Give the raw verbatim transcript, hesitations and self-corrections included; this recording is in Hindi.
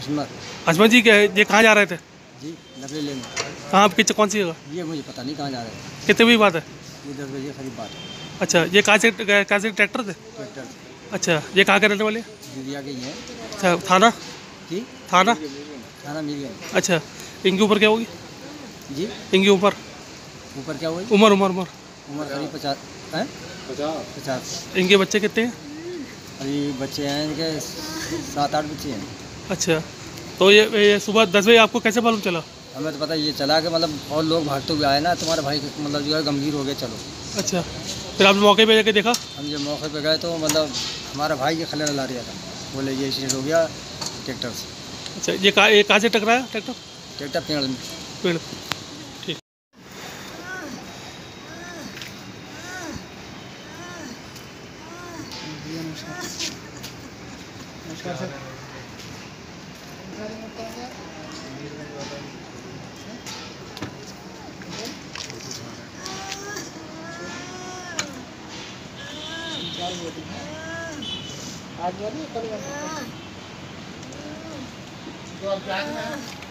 अजमत जी क्या है, ये कहाँ जा रहे थे? जी लकड़ी लेने। कहाँ किच कौन सी जगह? ये मुझे पता नहीं कहाँ जा रहे हैं। कितने बजे बात है? ये दस बजे करीब बात है। अच्छा, ये कहाँ से कहाँ से ट्रैक्टर थे? ट्रैक्टर अच्छा, ये कहाँ के रहने वाले? दिव्या के ही है। अच्छा, थाना जी थाना थाना मिल गया। अच्छा, इनके ऊपर क्या होगी? जी इनके ऊपर ऊपर क्या हुआ? उम्र उम्र उम्र उम्र करीब पचास है। पचास पचास। इनके बच्चे कितने हैं? अभी बच्चे हैं इनके सात आठ बच्चे हैं। अच्छा, तो ये, ये सुबह दस बजे आपको कैसे मालूम चला? हमें तो पता ये चला कि मतलब और लोग भागते हुए आए ना, तुम्हारे भाई मतलब जो है गंभीर हो गया। चलो अच्छा, फिर आपने मौके पे जाके देखा? हम जब मौके पे गए तो मतलब हमारा भाई के खलेल ला रहा था, बोले ये एक्सीडेंट हो गया ट्रैक्टर से। अच्छा, ये कहाँ ये कहाँ से टकराया ट्रैक्टर? ट्रैक्टर पेड़ में। पेड़। ठीक। नमस्कार सर। आज वाली कल वाली